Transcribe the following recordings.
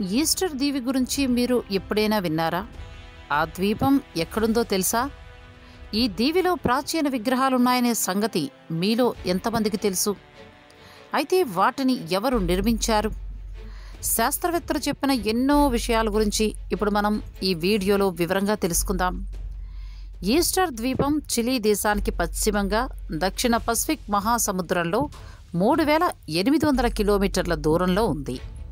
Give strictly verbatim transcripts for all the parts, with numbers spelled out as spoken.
Easter దీవి గురించి మీరు ఎప్పుడైనా విన్నారా? ఆ ద్వీపం ఎక్కడుందో తెలుసా? ఈ దీవిలో ప్రాచీన విగ్రహాలున్నాయనే సంగతి మీలో ఎంతమందికి తెలుసు? అయితే వాటిని ఎవరు నిర్మించారు? శాస్త్రవేత్తలు చెప్పిన ఎన్నో విషయాల గురించి ఇప్పుడు మనం ఈ వీడియోలో వివరంగా తెలుసుకుందాం. ఈస్టర్ ద్వీపం చిలీ దేశానికి పశ్చిమంగా దక్షిణ పసిఫిక్ మహాసముద్రంలో మూడు వేల ఎనిమిది వందల కిలోమీటర్ల దూరంలో ఉంది.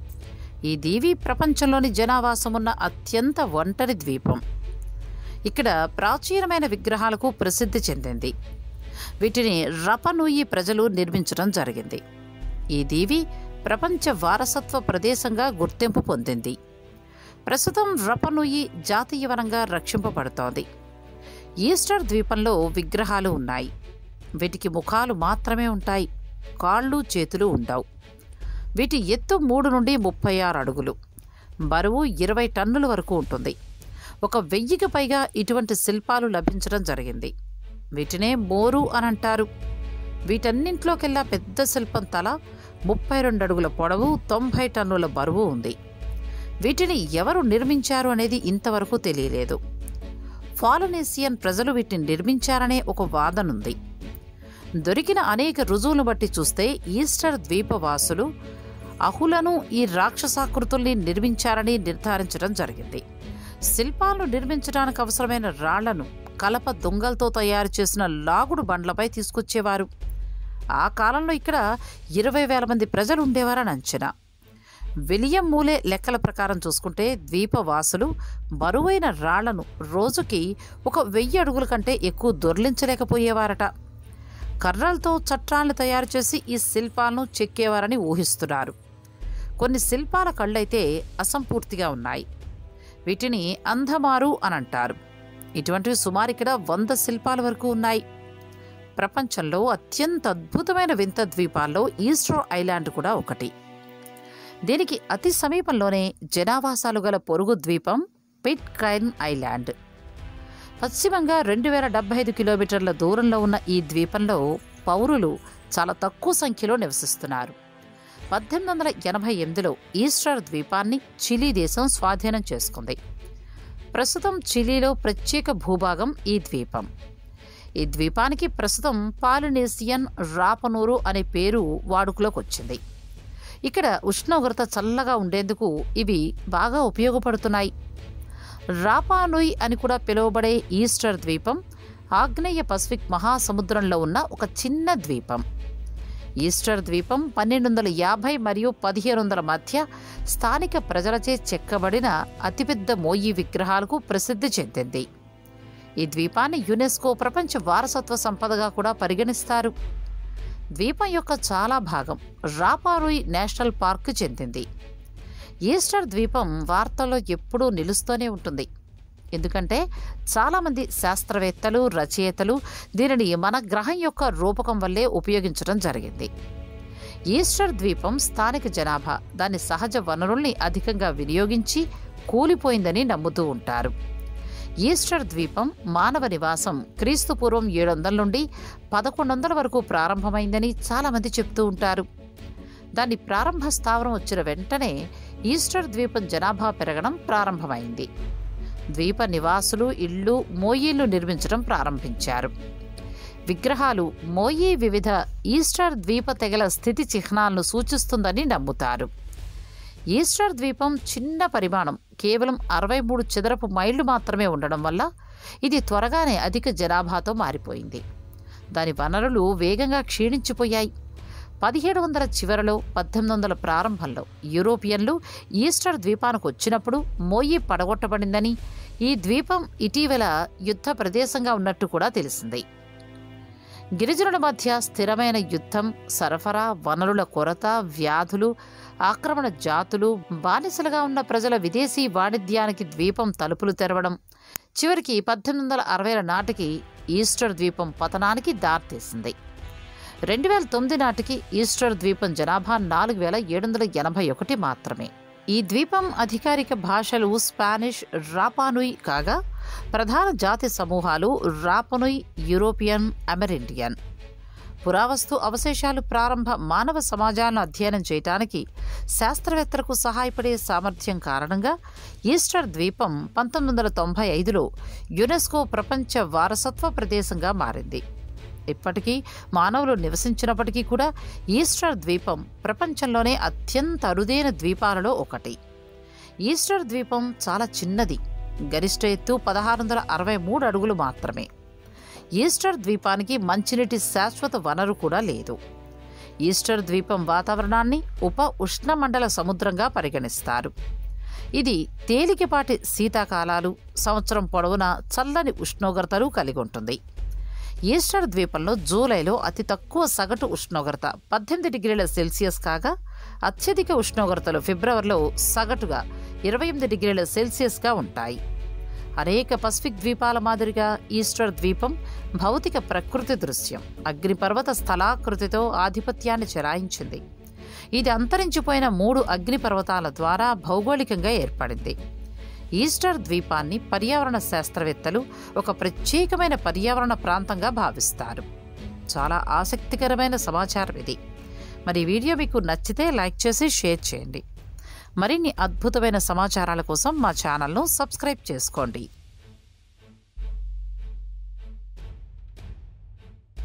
ఈ దీవి ప్రపంచంలోని జనావాసమున్న అత్యంత ఒంటరి ద్వీపం. ఇక్కడ ప్రాచీనమైన విగ్రహాలకు ప్రసిద్ధి చెందింది. వీటిని రపనుయి ప్రజలు నిర్మించడం జరిగింది. ఈ దీవి ప్రపంచ వారసత్వ ప్రదేశంగా గుర్తింపు పొందింది. ప్రస్తుతం రపనుయి జాతీయ వనంగా రక్షింపబడుతోంది. ఈస్టర్ ద్వీపంలో విగ్రహాలు ఉన్నాయి. వీటికి ముఖాలు మాత్రమే ఉంటాయి, కాళ్ళు చేతులు ఉండవు. వీటి ఎత్తు మూడు నుండి ముప్పై ఆరు అడుగులు, బరువు ఇరవై టన్నుల వరకు ఉంటుంది. ఒక వెయ్యికి పైగా ఇటువంటి శిల్పాలు లభించడం జరిగింది. వీటినే మోరు అని అంటారు. వీటన్నింటిలోకెల్లా పెద్ద శిల్పం తల ముప్పై రెండు అడుగుల పొడవు, తొంభై టన్నుల బరువు ఉంది. వీటిని ఎవరు నిర్మించారు అనేది ఇంతవరకు తెలియలేదు. పాలినేసియన్ ప్రజలు వీటిని నిర్మించారనే ఒక వాదనుంది. దొరికిన అనేక రుజువులను బట్టి చూస్తే ఈస్టర్ ద్వీపవాసులు అహులను ఈ రాక్షసాకృతుల్ని నిర్మించారని నిర్ధారించడం జరిగింది. శిల్పాలను నిర్మించడానికి అవసరమైన రాళ్లను కలప దుంగలతో తయారు చేసిన లాగుడు బండ్లపై తీసుకొచ్చేవారు. ఆ కాలంలో ఇక్కడ ఇరవై వేల మంది ప్రజలు ఉండేవారని అంచనా. విలియం మూలే లెక్కల ప్రకారం చూసుకుంటే ద్వీపవాసులు బరువైన రాళ్లను రోజుకి ఒక వెయ్యి అడుగుల కంటే ఎక్కువ దొర్లించలేకపోయేవారట. కర్రలతో చట్రాలను తయారు చేసి ఈ శిల్పాలను చెక్కేవారని ఊహిస్తున్నారు. కొన్ని శిల్పాల కళ్ళైతే అసంపూర్తిగా ఉన్నాయి. వీటిని అంధమారు అని అంటారు. ఇటువంటివి సుమారు ఇక్కడ వంద శిల్పాల వరకు ఉన్నాయి. ప్రపంచంలో అత్యంత అద్భుతమైన వింత ద్వీపాల్లో ఈస్టర్ ఐలాండ్ కూడా ఒకటి. దీనికి అతి సమీపంలోనే జనావాసాలు గల పొరుగు ద్వీపం పిట్కైర్న్ ఐలాండ్. పశ్చిమంగా రెండు వేల డెబ్బై ఐదు కిలోమీటర్ల దూరంలో ఉన్న ఈ ద్వీపంలో పౌరులు చాలా తక్కువ సంఖ్యలో నివసిస్తున్నారు. పద్దెనిమిది వందల ఎనభై ఎనిమిదిలో ఈస్టర్ ద్వీపాన్ని చిలీ దేశం స్వాధీనం చేసుకుంది. ప్రస్తుతం చిలీలో ప్రత్యేక భూభాగం ఈ ద్వీపం. ఈ ద్వీపానికి ప్రస్తుతం పాలినేసియన్ రాపనూరు అనే పేరు వాడుకలోకి వచ్చింది. ఇక్కడ ఉష్ణోగ్రత చల్లగా ఉండేందుకు ఇవి బాగా ఉపయోగపడుతున్నాయి. రాపానుయ్ అని కూడా పిలువబడే ఈస్టర్ ద్వీపం ఆగ్నేయ పసిఫిక్ మహాసముద్రంలో ఉన్న ఒక చిన్న ద్వీపం. ఈస్టర్ ద్వీపం పన్నెండు వందల యాభై మరియు పదిహేను వందల మధ్య స్థానిక ప్రజలచే చెక్కబడిన అతిపెద్ద మోయి విగ్రహాలకు ప్రసిద్ధి చెందింది. ఈ ద్వీపాన్ని యునెస్కో ప్రపంచ వారసత్వ సంపదగా కూడా పరిగణిస్తారు. ద్వీపం యొక్క చాలా భాగం రాపానుయ్ నేషనల్ పార్క్ చెందింది. ఈస్టర్ ద్వీపం వార్తల్లో ఎప్పుడూ నిలుస్తూనే ఉంటుంది. ఎందుకంటే చాలామంది శాస్త్రవేత్తలు, రచయితలు దీనిని మన గ్రహం యొక్క రూపకం వల్లే ఉపయోగించడం జరిగింది. ఈస్టర్ ద్వీపం స్థానిక జనాభా దాని సహజ వనరుల్ని అధికంగా వినియోగించి కూలిపోయిందని నమ్ముతూ ఉంటారు. ఈస్టర్ ద్వీపం మానవ నివాసం క్రీస్తు పూర్వం ఏడు వందల నుండి పదకొండు వందల వరకు ప్రారంభమైందని చాలామంది చెప్తూ ఉంటారు. దాని ప్రారంభ స్థావరం వచ్చిన వెంటనే ఈస్టర్ ద్వీపం జనాభా పెరగడం ప్రారంభమైంది. ద్వీప నివాసులు ఇళ్ళు మోయీలు నిర్మించడం ప్రారంభించారు. విగ్రహాలు మోయీ వివిధ ఈస్టర్ ద్వీప తెగల స్థితి చిహ్నాలను సూచిస్తుందని నమ్ముతారు. ఈస్టర్ ద్వీపం చిన్న పరిమాణం, కేవలం అరవై మూడు చదరపు మైళ్ళు మాత్రమే ఉండడం వల్ల ఇది త్వరగానే అధిక జనాభాతో మారిపోయింది. దాని వనరులు వేగంగా క్షీణించిపోయాయి. పదిహేడు వందల చివరలో, పద్దెనిమిది వందల ప్రారంభంలో యూరోపియన్లు ఈస్టర్ ద్వీపానికి వచ్చినప్పుడు మోయి పడగొట్టబడిందని, ఈ ద్వీపం ఇటీవల యుద్ధ ప్రదేశంగా ఉన్నట్టు కూడా తెలిసింది. గిరిజనుల మధ్య స్థిరమైన యుద్ధం, సరఫరా, వనరుల కొరత, వ్యాధులు, ఆక్రమణ జాతులు, బానిసలుగా ఉన్న ప్రజల విదేశీ వాణిజ్యానికి ద్వీపం తలుపులు తెరవడం చివరికి పద్దెనిమిది వందల అరవైల నాటికి ఈస్టర్ ద్వీపం పతనానికి దారితీసింది. రెండు వేల తొమ్మిది నాటికి ఈస్టర్ ద్వీపం జనాభా నాలుగు వేల ఏడు వందల ఎనభై ఒకటి మాత్రమే. ఈ ద్వీపం అధికారిక భాషలు స్పానిష్, రాపానుయ్ కాగా ప్రధాన జాతి సమూహాలు రాపనుయ్, యూరోపియన్, అమెరిండియన్. పురావస్తు అవశేషాలు ప్రారంభ మానవ సమాజాలను అధ్యయనం చేయడానికి శాస్త్రవేత్తలకు సహాయపడే సామర్థ్యం కారణంగా ఈస్టర్ ద్వీపం పంతొమ్మిది వందల తొంభై ఐదులో యునెస్కో ప్రపంచ వారసత్వ ప్రదేశంగా మారింది. ఇప్పటికీ మానవులు నివసించినప్పటికీ కూడా ఈస్టర్ ద్వీపం ప్రపంచంలోనే అత్యంత అరుదైన ద్వీపాలలో ఒకటి. ఈస్టర్ ద్వీపం చాలా చిన్నది. గరిష్ట ఎత్తు పదహారు వందల అరవై మూడు అడుగులు మాత్రమే. ఈస్టర్ ద్వీపానికి మంచినీటి శాశ్వత వనరు కూడా లేదు. ఈస్టర్ ద్వీపం వాతావరణాన్ని ఉప ఉష్ణమండల సముద్రంగా పరిగణిస్తారు. ఇది తేలికపాటి శీతాకాలాలు, సంవత్సరం పొడవునా చల్లని ఉష్ణోగ్రతలు కలిగి ఉంటుంది. ఈస్టర్ ద్వీపంలో జూలైలో అతి తక్కువ సగటు ఉష్ణోగ్రత పద్దెనిమిది డిగ్రీల సెల్సియస్ కాగా, అత్యధిక ఉష్ణోగ్రతలు ఫిబ్రవరిలో సగటుగా ఇరవై ఎనిమిది డిగ్రీల సెల్సియస్గా ఉంటాయి. అనేక పసిఫిక్ ద్వీపాల మాదిరిగా ఈస్టర్ ద్వీపం భౌతిక ప్రకృతి దృశ్యం అగ్నిపర్వత స్థలాకృతితో ఆధిపత్యాన్ని చెలాయించింది. ఇది అంతరించిపోయిన మూడు అగ్నిపర్వతాల ద్వారా భౌగోళికంగా ఏర్పడింది. ఈస్టర్ ద్వీపాన్ని పర్యావరణ శాస్త్రవేత్తలు ఒక ప్రత్యేకమైన పర్యావరణ ప్రాంతంగా భావిస్తారు. చాలా ఆసక్తికరమైన సమాచారం ఇది. మరి ఈ వీడియో మీకు నచ్చితే లైక్ చేసి షేర్ చేయండి. మరిన్ని అద్భుతమైన సమాచారాల కోసం మా ఛానల్ను సబ్స్క్రైబ్ చేసుకోండి.